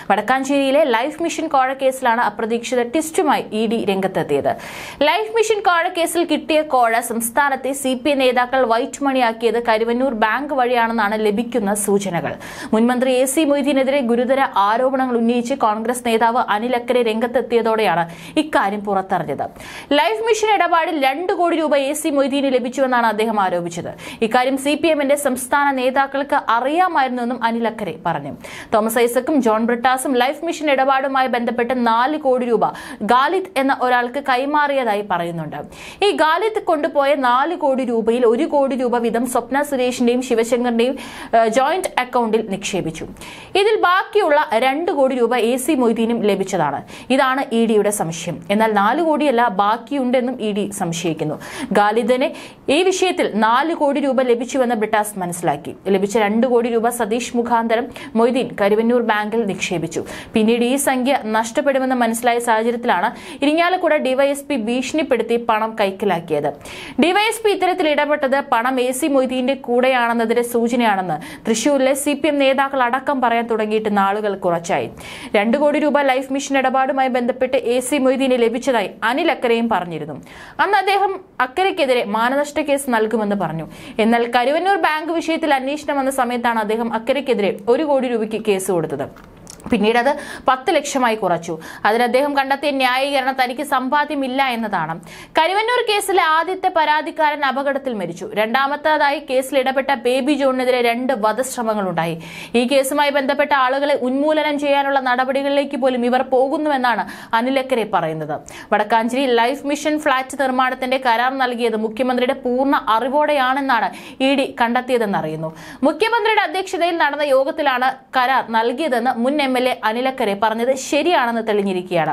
വടക്കാഞ്ചേരിയിലെ life mission കോഴക്കേസിലാണ് അപ്രതീക്ഷിത ട്വിസ്റ്റുമായി ഇഡി രംഗത്തെത്തിയത്. ലൈഫ് മിഷൻ കോഴക്കേസിൽ കിട്ടിയ കോഴ സംസ്ഥാനത്തെ CPI നേതാക്കൾ വൈറ്റ് മണിയാക്കിയത് കരുവന്നൂർ ബാങ്ക് വഴിയാണെന്നാണ് ലഭിക്കുന്ന സൂചനകൾ. മുൻമന്ത്രി AC മൊയ്തീനെതിരെ ഗുരുതര ആരോപണങ്ങൾ ഉന്നയിച്ച് കോൺഗ്രസ് നേതാവ് അനിൽ അക്കരെ രംഗത്തെത്തിയതോടെയാണ് ഇക്കാര്യം പുറത്തറിഞ്ഞത്. ലൈഫ് മിഷൻ ഇടപാടിൽ 2 കോടി രൂപ AC മൊയ്തീന് ലഭിച്ചുവെന്നാണ് അദ്ദേഹം ആരോപിച്ചത്. ഇക്കാര്യം CPM-ന്റെ സംസ്ഥാന നേതാക്കൾക്ക് അറിയാമായിരുന്നുവെന്നും അനിൽ അക്കരെ പറഞ്ഞു. തോമസ് ഐസക്കും ജോൺ ബ്രിട്ടാസും ലൈഫ് മിഷൻ ഇടപാടുമായി ബന്ധപ്പെട്ട് 4 കോടി രൂപ ഗാലിദ് എന്ന ഒരാൾക്ക് കൈമാറിയതായി പറയുന്നുണ്ട്. ഈ ഗാലിദ് കൊണ്ടുപോയ 4 കോടി രൂപയിൽ 1 കോടി രൂപ വീതം സ്വപ്ന സുരേഷിന്റെയും ശിവശങ്കറിന്റെയും ജോയിന്റ് അക്കൗണ്ടിൽ നിക്ഷേപിച്ചു. ഇതിൽ ബാക്കിയുള്ള 2 കോടി രൂപ AC മൊയ്തീനും ലഭിച്ചതാണ്. ഇതാണ് ഇഡിയുടെ സംശയം. എന്നാൽ 4 കോടിയല്ല ബാക്കിയുണ്ടെന്നും ഇഡി സംശയിക്കുന്നു. ഗാലിദിന് ഈ വിഷയത്തിൽ 4 കോടി രൂപ ലഭിച്ചുവെന്ന് ബ്രിട്ടാസ് മനസ്സിലാക്കി. ലഭിച്ച 2 കോടി രൂപ സതീഷ് മുഖാന്തരം മൊയ്തീൻ കരുവന്നൂർ ബാങ്കിൽ നിക്ഷേപിച്ചു. പിന്നീട് ഈ സംഖ്യ നഷ്ടപ്പെടുമെന്ന് മനസ്സിലായ സാഹചര്യത്തിലാണ് ഇരിങ്ങാലക്കുട ഡിവൈഎസ്പി ഭീഷണിപ്പെടുത്തി പണം കൈക്കലാക്കിയത്. ഡിവൈഎസ്പി ഇത്തരത്തിൽ ഇടപെട്ടത് പണം AC മൊയ്തീന്റെ കൂടെയാണെന്നതിന്റെ സൂചനയാണെന്ന് തൃശൂരിലെ CPM നേതാക്കൾ അടക്കം പറയാൻ തുടങ്ങിയിട്ട് നാളുകൾ കുറച്ചായി. 2 കോടി രൂപ ലൈഫ് മിഷൻ ഇടപാടുമായി ബന്ധപ്പെട്ട് AC മൊയ്തീന് ലഭിച്ചതായി അനിൽ അക്കരെയും പറഞ്ഞിരുന്നു. അന്ന് അദ്ദേഹം അക്കരയ്ക്കെതിരെ മാനനഷ്ട കേസ് നൽകുമെന്ന് പറഞ്ഞു. എന്നാൽ കരുവന്നൂർ ബാങ്ക് വിഷയത്തിൽ അന്വേഷണം വന്ന സമയത്താണ് അദ്ദേഹം അക്കരയ്ക്കെതിരെ 1 കോടി രൂപയ്ക്ക് കേസ് കൊടുത്തത്. പിന്നീട് അത് 10 ലക്ഷമായി കുറച്ചു. അതിന് അദ്ദേഹം കണ്ടെത്തിയ ന്യായീകരണം തനിക്ക് സമ്പാദ്യമില്ല എന്നതാണ്. കരുവന്നൂർ കേസിലെ ആദ്യത്തെ പരാതിക്കാരൻ അപകടത്തിൽ മരിച്ചു. രണ്ടാമത്തേതായി കേസിൽ ഇടപെട്ട ബേബി ജോണിനെതിരെ 2 വധശ്രമങ്ങളുണ്ടായി. ഈ കേസുമായി ബന്ധപ്പെട്ട ആളുകളെ ഉന്മൂലനം ചെയ്യാനുള്ള നടപടികളിലേക്ക് പോലും ഇവർ പോകുന്നുവെന്നാണ് അനിൽ അക്കരെ പറയുന്നത്. വടക്കാഞ്ചേരി ലൈഫ് മിഷൻ ഫ്ളാറ്റ് നിർമ്മാണത്തിന്റെ കരാർ നൽകിയത് മുഖ്യമന്ത്രിയുടെ പൂർണ്ണ അറിവോടെയാണെന്നാണ് ഇഡി കണ്ടെത്തിയതെന്നറിയുന്നു. മുഖ്യമന്ത്രിയുടെ അധ്യക്ഷതയിൽ നടന്ന യോഗത്തിലാണ് കരാർ നൽകിയതെന്ന് മുൻ MLA അനിൽ അക്കരെ പറഞ്ഞത് ശരിയാണെന്ന് തെളിഞ്ഞിരിക്കുകയാണ്.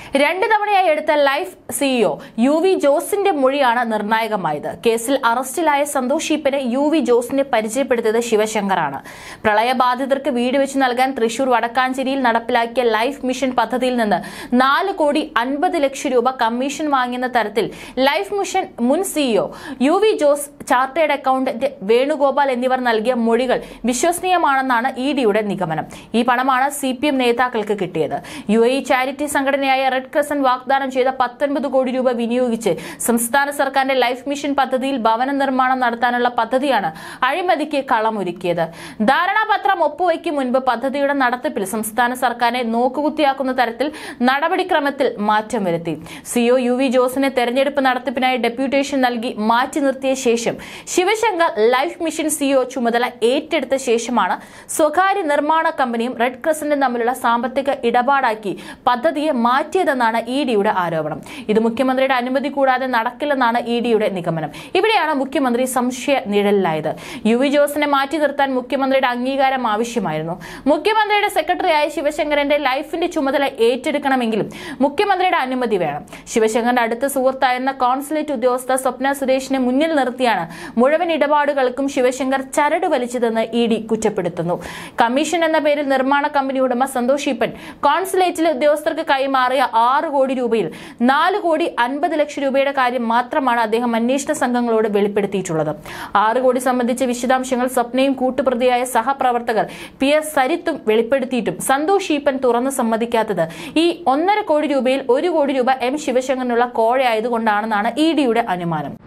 2 തവണയായി എടുത്ത ലൈഫ് CEO UV ജോസിന്റെ മൊഴിയാണ് നിർണായകമായത്. കേസിൽ അറസ്റ്റിലായ സന്തോഷ് ഈപ്പനെ UV ജോസിനെ പരിചയപ്പെടുത്തിയത് ശിവശങ്കറാണ്. പ്രളയബാധിതർക്ക് വീട് വെച്ച് നൽകാൻ തൃശൂർ വടക്കാഞ്ചേരിയിൽ നടപ്പിലാക്കിയ ലൈഫ് മിഷൻ പദ്ധതിയിൽ നിന്ന് 4 കോടി 50 ലക്ഷം രൂപ കമ്മീഷൻ വാങ്ങിയെന്ന തരത്തിൽ ലൈഫ് മിഷൻ മുൻ CEO UV Jose, chartered accountant Venugopal എന്നിവർ നൽകിയ മൊഴികൾ വിശ്വസനീയമാണെന്നാണ് ഇഡിയുടെ നിഗമനം. ഈ പണമാണ് CPM നേതാക്കൾക്ക് കിട്ടിയത്. UAE ചാരിറ്റി സംഘടനയായ റെഡ് ക്രസന്റ് വാഗ്ദാനം ചെയ്ത 19 കോടി രൂപ വിനിയോഗിച്ച് സംസ്ഥാന സർക്കാരിന്റെ ലൈഫ് മിഷൻ പദ്ധതിയിൽ ഭവന നിർമ്മാണം നടത്താനുള്ള പദ്ധതിയാണ് അഴിമതിക്ക് കളമൊരുക്കിയത്. ധാരണാപത്രം ഒപ്പുവയ്ക്കും മുൻപ് പദ്ധതിയുടെ നടത്തിപ്പിൽ സംസ്ഥാന സർക്കാരിനെ നോക്കുകുത്തിയാക്കുന്ന തരത്തിൽ നടപടിക്രമത്തിൽ മാറ്റം വരുത്തി. CEO UV ജോസിനെ തെരഞ്ഞെടുപ്പ് നടത്തിപ്പിനായി ഡെപ്യൂട്ടേഷൻ നൽകി മാറ്റി നിർത്തിയ ശേഷം ശിവശങ്കർ ലൈഫ് മിഷൻ CEO ചുമതല ഏറ്റെടുത്ത ശേഷമാണ് സ്വകാര്യ നിർമ്മാണ കമ്പനിയും റെഡ് ക്രസന്റും തമ്മിലുള്ള സാമ്പത്തിക ഇടപാടാക്കി പദ്ധതിയെ മാറ്റിയതെന്നാണ് ഇഡിയുടെ ആരോപണം. ഇത് മുഖ്യമന്ത്രിയുടെ അനുമതി കൂടാതെ നടക്കില്ലെന്നാണ് ഇഡിയുടെ നിഗമനം. ഇവിടെയാണ് മുഖ്യമന്ത്രി സംശയ നിഴലിലായത്. UV ജോസിനെ മാറ്റി നിർത്താൻ മുഖ്യമന്ത്രിയുടെ അംഗീകാരം ആവശ്യമായിരുന്നു. മുഖ്യമന്ത്രിയുടെ സെക്രട്ടറിയായ ശിവശങ്കരന്റെ ലൈഫിന്റെ ചുമതല ഏറ്റെടുക്കണമെങ്കിലും മുഖ്യമന്ത്രിയുടെ അനുമതി വേണം. ശിവശങ്കറിന്റെ അടുത്ത സുഹൃത്തായിരുന്ന കോൺസുലേറ്റ് ഉദ്യോഗസ്ഥ സ്വപ്ന സുരേഷിനെ മുന്നിൽ നിർത്തിയാണ് മുഴുവൻ ഇടപാടുകൾക്കും ശിവശങ്കർ ചരട് വലിച്ചതെന്ന് ഇഡി കുറ്റപ്പെടുത്തുന്നു. കമ്മീഷൻ എന്ന പേരിൽ നിർമ്മാണ കമ്പനി ഉടമ സന്തോഷ് ഈപ്പൻ കോൺസുലേറ്റിലെ ഉദ്യോഗസ്ഥർക്ക് കൈമാറിയ 6 കോടി രൂപയിൽ 4 കോടി 50 ലക്ഷം രൂപയുടെ കാര്യം മാത്രമാണ് അദ്ദേഹം അന്വേഷണ സംഘങ്ങളോട് വെളിപ്പെടുത്തിയിട്ടുള്ളത്. 6 കോടി സംബന്ധിച്ച വിശദാംശങ്ങൾ സ്വപ്നയും കൂട്ടുപ്രതിയായ സഹപ്രവർത്തകർ PS സരിത്തും വെളിപ്പെടുത്തിയിട്ടും സന്തോഷ് ഈപ്പൻ തുറന്നു സമ്മതിക്കാത്തത് ഈ 1.5 കോടി രൂപയിൽ 1 കോടി രൂപ M ശിവശങ്കറിനുള്ള കോഴയായതുകൊണ്ടാണെന്നാണ് ഇഡിയുടെ അനുമാനം.